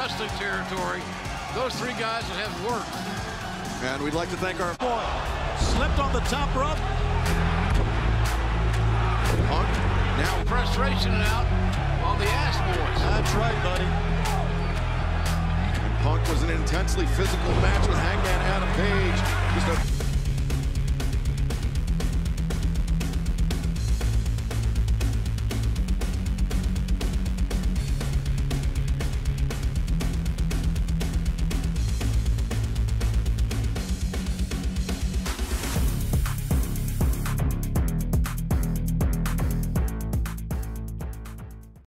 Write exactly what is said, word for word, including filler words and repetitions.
wrestling territory, those three guys that have worked. And we'd like to thank our boy. Slipped on the top rope. Punk now Frustration out on the ass boys. That's right, buddy. And Punk was an intensely physical match with Hangman Adam Page. Just a